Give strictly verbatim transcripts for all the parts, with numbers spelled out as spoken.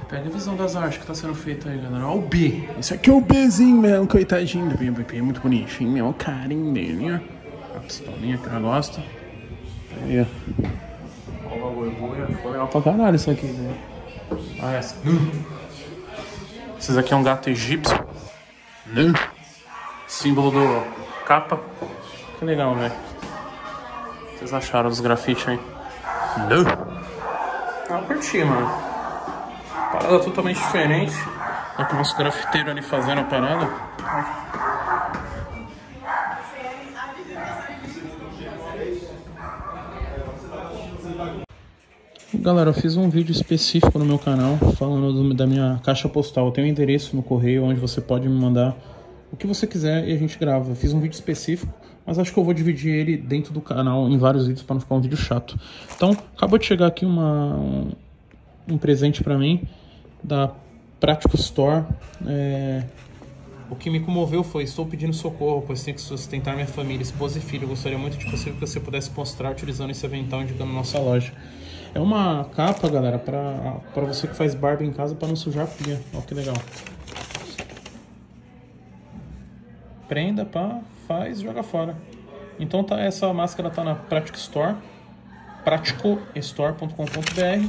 Pega a visão das artes que tá sendo feita aí, galera. Olha o B. Esse aqui é o Bzinho mesmo, coitadinho do B. O B é muito bonitinho, meu. Olha o carinho dele, ó. A pistolinha que ela gosta. Aí, ó. Olha o bagulho, boia. Ficou legal pra caralho isso aqui, né? Olha essa. Esse aqui é um gato egípcio. Né? Símbolo do capa. Que legal, velho. O que vocês acharam dos grafites aí? Não. Ah, eu curti, mano. Parada totalmente diferente. Olha o nosso grafiteiro ali fazendo a parada. Galera, eu fiz um vídeo específico no meu canal falando do, da minha caixa postal. Eu tenho um endereço no correio onde você pode me mandar o que você quiser e a gente grava. Eu fiz um vídeo específico, mas acho que eu vou dividir ele dentro do canal em vários vídeos para não ficar um vídeo chato. Então, acabou de chegar aqui uma, um, um presente para mim da Prático Store. É... O que me comoveu foi: estou pedindo socorro, pois tenho que sustentar minha família, esposa e filho. Eu gostaria muito de você que você pudesse mostrar utilizando esse avental indicando nossa loja. É uma capa, galera, para para você que faz barba em casa para não sujar a pia. Olha que legal. Prenda, pá, faz, joga fora. Então tá, essa máscara tá na Prático Store, prático store ponto com ponto br.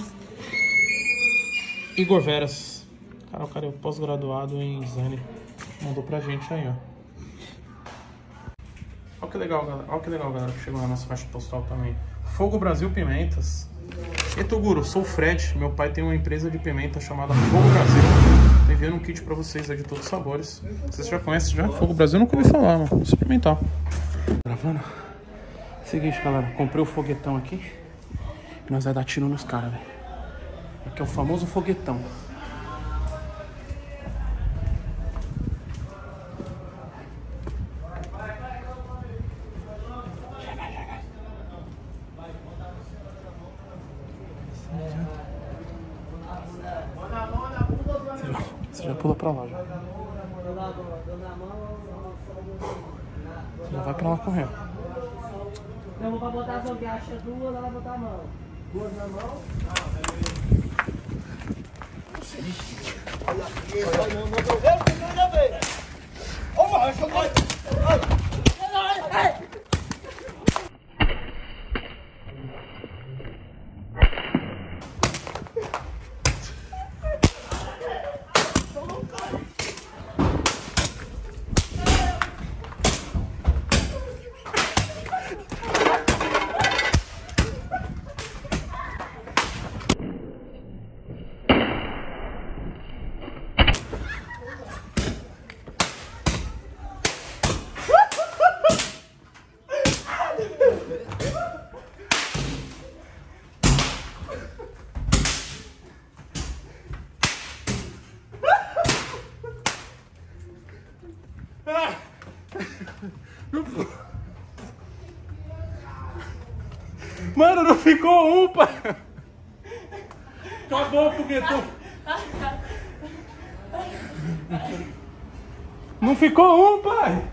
Igor Veras, cara, o cara é pós-graduado em design, mandou pra gente aí, ó. Olha que legal, galera. Olha que legal, galera, que chegou na nossa caixa postal também. Fogo Brasil Pimentas. E Toguro, sou o Fred, meu pai tem uma empresa de pimenta chamada Fogo Brasil. Tô enviando um kit pra vocês aí de todos os sabores. Vocês já conhecem já? Fogo Brasil eu nunca ouvi falar, mano. Vou experimentar. Gravando? Seguinte, galera, comprei o foguetão aqui. E nós vai dar tiro nos caras, velho. Aqui é o famoso foguetão. Você já pula pra lá, já. Você já vai pra lá correndo. Eu vou botar as acha duas, ela vai botar a mão. Duas na mão. Olha aqui, olha, não, não, não. Ô, acho que vai. Mano, não ficou um, pai. Acabou o foguetão. Não ficou um, pai.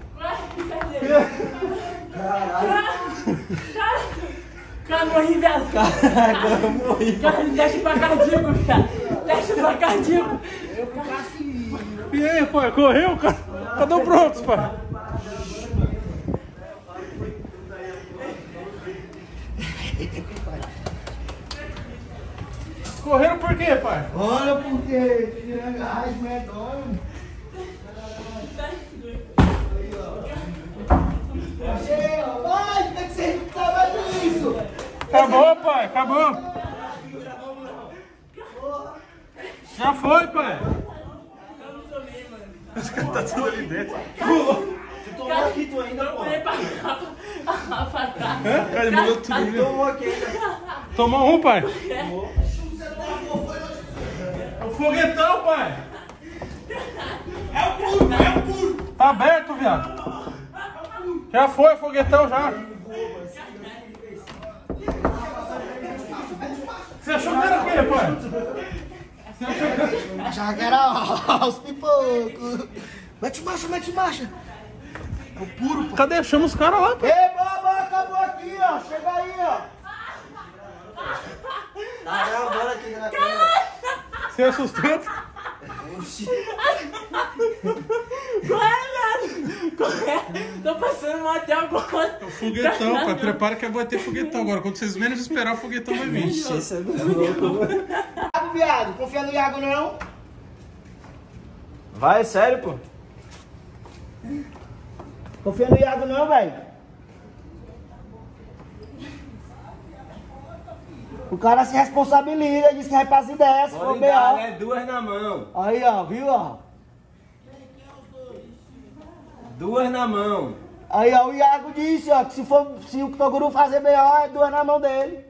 Caralho. Cara, morri, velho. Caraca, eu morri. Cara, deixa pra cardíaco, velho. Deixa pra cardíaco. Eu ficar assim. E aí, pai, correu, cara? Cadê o pronto, pai? Correram por quê, pai? Olha, porque tirando a raiz medonha. Vai, tem que ser trabalho isso. Acabou, pai, acabou. Já foi, pai. Eu não tomei, mano. Os caras tá tudo ali dentro. Tu tomou aqui, tu ainda, pô. Eu tomei pra trás. Hã? Cara, ele mandou tudo ali. Tomou aqui ainda. Tomou um, pai? É o foguetão, pai. É o puro, é o puro. Tá aberto, viado. Já foi o foguetão, já. Você achou que era o quê, pai? Você achou que era... Achava que era os pipocos. Mete marcha, mete marcha. É o puro, pai. Cadê? Chama os caras lá, pai. Ei, baba, acabou aqui, ó. Chega aí, ó. Tá gravando aqui na câmera. Você assustou? Corre, velho! Corre! Tô passando um motel agora. O foguetão, pai. Prepara que vai ter foguetão agora. Quando vocês menos esperar, o foguetão vai vir. Esse é louco. Iago, viado. Confia no Iago, não? Vai, sério, pô? Confia no Iago, não, velho. O cara se responsabiliza, diz que vai pra as ideias, se for B O. É duas na mão. Aí, ó, viu, ó? Duas na mão. Aí, ó, o Iago disse, ó, que se, for, se o Toguro fazer B O, é duas na mão dele.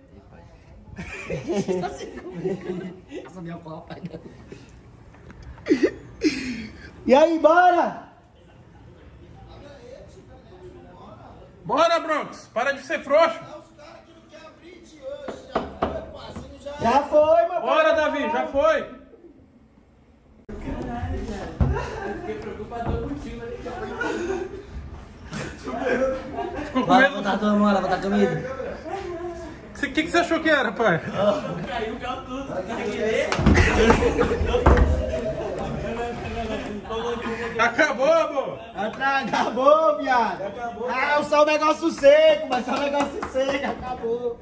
E aí, bora? Bora, Bronx. Para de ser frouxo. Já foi, meu Bora, Davi. Já foi. Fiquei preocupador contigo. Ficou com medo? Botar a tua mão, botar a camisa. O que, que você achou que era, pai? Caiu, caiu tudo. Acabou, amor. Acabou, viado. Acabou. Ah, só o negócio seco, mas só o negócio seco. Acabou.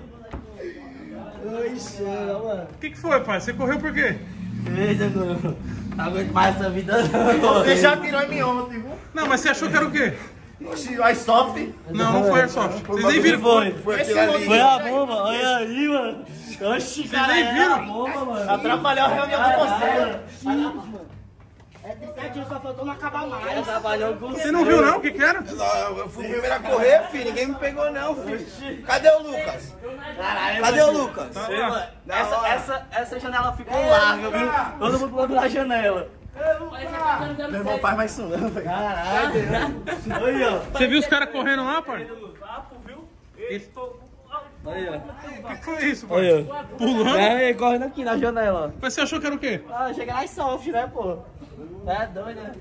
Oxe, mano. O que, que foi, pai? Você correu por quê? Eita, não. Não aguento mais essa vida, não. Você já tirou em mim ontem, viu? Não, mas você achou que era o quê? Oxi, o iSoft. Não, não foi Airsoft. Vocês nem viram. Foi, foi aquilo ali. Foi a bomba, olha aí, mano. Oxi, Vocês nem viram. Bomba, mano. Atrapalhou a reunião do conselho. É de sete anos, só faltou não acabar mais. Trabalhou com Você não viu, não? O que que era? Eu fui o primeiro a correr, filho. Ninguém me pegou, não, filho. Cadê o Lucas? Cadê o Lucas? Essa, essa, essa janela ficou larga, viu? Todo mundo pulando na janela. Meu irmão faz mais isso não, velho. Caralho. Aí, ó. Você viu os caras correndo lá, pai? Vapo, viu? Aí, ó. O que foi isso, pai? Aí, ó. Pulando? É, correndo aqui na janela. Mas você achou que era o quê? Ah, chega lá e soft, né, pô? É doido, né?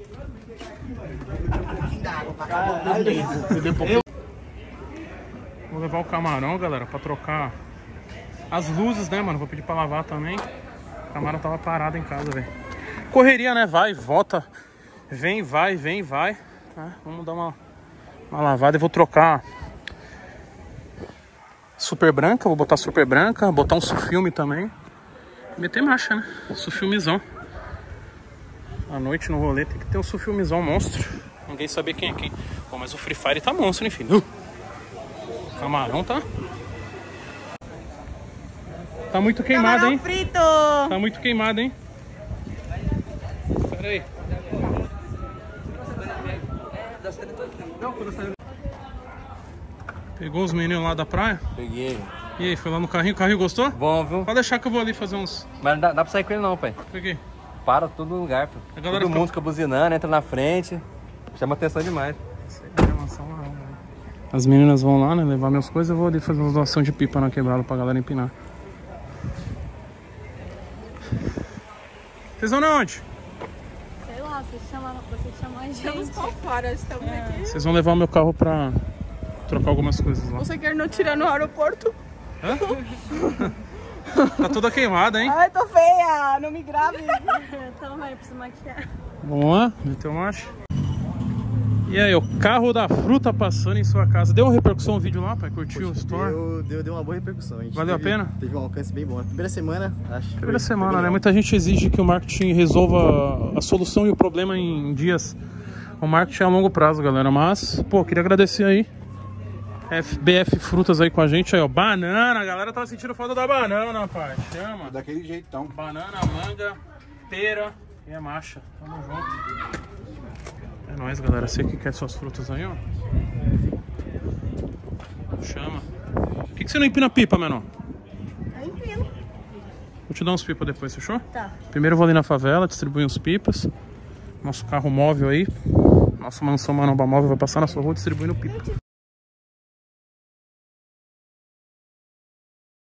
Vou levar o camarão, galera, pra trocar as luzes, né, mano? Vou pedir pra lavar também. O camarão tava parado em casa, velho. Correria, né? Vai, volta. Vem, vai, vem, vai. Tá? Vamos dar uma, uma lavada e vou trocar super branca. Vou botar super branca, botar um sulfilme também. Meter marcha, né? Sulfilmezão. À noite no rolê tem que ter um sulfilmezão monstro. Ninguém saber quem é quem. Pô, mas o Free Fire tá monstro, hein, filho? O camarão tá... Tá muito queimado, hein? Frito. Tá muito queimado, hein? Pera aí. Pegou os meninos lá da praia? Peguei. E aí, foi lá no carrinho? O carrinho gostou? Bom, viu? Pode deixar que eu vou ali fazer uns... Mas não dá, dá pra sair com ele não, pai. Por quê? Para todo lugar, filho. A galera Todo fica- mundo fica buzinando, entra na frente. Chama atenção demais. As meninas vão lá, né? Levar minhas coisas. Eu vou ali fazer uma doação de pipa na quebrada pra galera empinar. Vocês vão na onde? Sei lá, vocês chamaram, vocês chamam a gente. Estamos pra fora, estamos aqui. Vocês vão levar o meu carro pra trocar algumas coisas lá. Você quer não tirar no aeroporto? Tá toda queimada, hein? Ai, tô feia, não me grave. Toma aí, preciso maquiar. Vamos lá, meteu marcha. E aí, o carro da fruta passando em sua casa. Deu uma repercussão o vídeo lá, pai? Curtiu o store? Deu, deu, deu uma boa repercussão. A gente Valeu a teve- pena? Teve um alcance bem bom. Primeira semana, acho que Primeira foi- semana, foi né? legal. Muita gente exige que o marketing resolva a solução e o problema em dias. O marketing é a longo prazo, galera. Mas, pô, queria agradecer aí. F B F Frutas aí com a gente aí, ó. Banana, a galera tava sentindo falta da banana, pai. Chama. Daquele jeitão. Banana, manga, pera e é marcha. Tamo junto. É nóis, galera. Você que quer suas frutas aí, ó. Chama. Por que, que você não empina pipa, menor? Eu empino. Vou te dar uns pipas depois, fechou? Tá. Primeiro eu vou ali na favela, distribuir uns pipas. Nosso carro móvel aí. Nossa mansão Manobá móvel vai passar na sua rua distribuindo pipa.